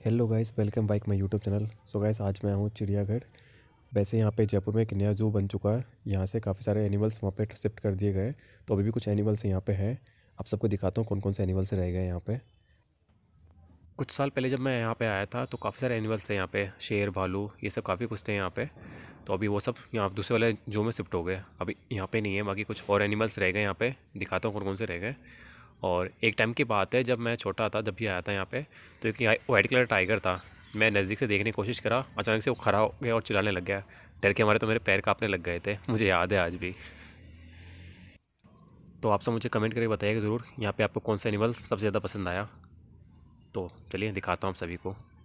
Hello guys, welcome back my YouTube channel. So guys, आज मैं हूँ चिड़ियाघर। वैसे यहाँ पे जयपुर में एक नया ज़ू बन चुका है। यहाँ से काफ़ी सारे एनिमल्स वहाँ पे शिफ्ट कर दिए गए। तो अभी भी कुछ एनिमल्स यहाँ पे हैं। आप सबको दिखाता हूँ कौन कौन से एनिमल्स रह गए हैं यहाँ पे। कुछ साल पहले जब मैं यहाँ पे आया था तो काफ़ी सारे एनिमल्स थे यहाँ पे, शेर, भालू, ये सब काफ़ी कुछ थे यहाँ पे। तो अभी वो सब यहाँ दूसरे वाले जू में शिफ्ट हो गए। अभी यहाँ पे नहीं है, बाकी कुछ और एनिमल्स रह गए यहाँ पे। दिखाता हूँ कौन कौन से रह गए। और एक टाइम की बात है, जब मैं छोटा था, जब भी आया था यहाँ पे, तो एक वाइट कलर टाइगर था। मैं नज़दीक से देखने की कोशिश करा, अचानक से वो खड़ा हो गया और चिल्लाने लग गया। डर के हमारे तो मेरे पैर कांपने लग गए थे, मुझे याद है आज भी। तो आप सब मुझे कमेंट करके बताइएगा ज़रूर यहाँ पे आपको कौन सा एनिमल सबसे ज़्यादा पसंद आया। तो चलिए दिखाता हूँ आप सभी को।